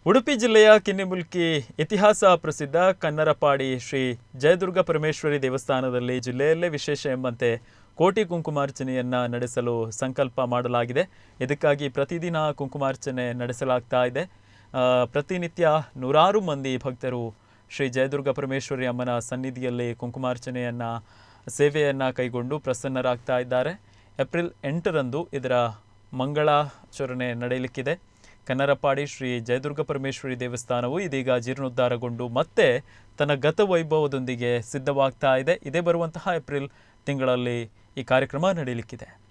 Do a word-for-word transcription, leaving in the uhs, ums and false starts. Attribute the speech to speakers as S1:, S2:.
S1: ಉಡುಪಿ ಜಿಲ್ಲೆಯ ಕಿನ್ನಿಮುಲ್ಕಿ ಇತಿಹಾಸ ಪ್ರಸಿದ್ಧ ಕನ್ನರಪಾಡಿ ಶ್ರೀ ಜಯದುರ್ಗ ಪರಮೇಶ್ವರಿ ದೇವಸ್ಥಾನದಲ್ಲಿ ಜಿಲ್ಲೆಯಲ್ಲೇ ವಿಶೇಷ ಎಂಬಂತೆ ಕೋಟಿ ಕುಂಕುಮಾರ್ಚನೆಯನ್ನು ನಡೆಸಲು ಸಂಕಲ್ಪ ಮಾಡಲಾಗಿದೆ. ಇದಕ್ಕಾಗಿ ಪ್ರತಿದಿನ ಕುಂಕುಮಾರ್ಚನೆ ನಡೆಸಲಾಗ್ತಾ ಇದೆ. ಪ್ರತಿನಿತ್ಯ ನೂರಾರು ಮಂದಿ ಭಕ್ತರು ಶ್ರೀ ಜಯದುರ್ಗ ಪರಮೇಶ್ವರಿ ಅಮ್ಮನ ಸನ್ನಿಧಿಯಲ್ಲಿ ಕುಂಕುಮಾರ್ಚನೆಯನ್ನು ಸೇವೆಯನ್ನು ಕೈಗೊಂಡು ಪ್ರಸನ್ನರಾಗ್ತಾ ಇದ್ದಾರೆ. ಏಪ್ರಿಲ್ ಎಂಟರಂದು ಇದರ ಮಂಗಳಾಚರಣೆ ನಡೆಯಲಿಕ್ಕಿದೆ. ಕನ್ನರಪಾಡಿ ಶ್ರೀ ಜಯದುರ್ಗ ಪರಮೇಶ್ವರಿ ದೇವಸ್ಥಾನವು ಇದೀಗ ಜೀರ್ಣೋದ್ಧಾರಗೊಂಡು ಮತ್ತೆ ತನ್ನ ಗತವೈಭವದೊಂದಿಗೆ ಸಿದ್ಧವಾಗ್ತಾ ಇದೆ. ಇದೇ ಬರುವಂತಹ ಏಪ್ರಿಲ್ ತಿಂಗಳಲ್ಲಿ ಈ ಕಾರ್ಯಕ್ರಮ ನಡೆಯಲಿಕ್ಕಿದೆ.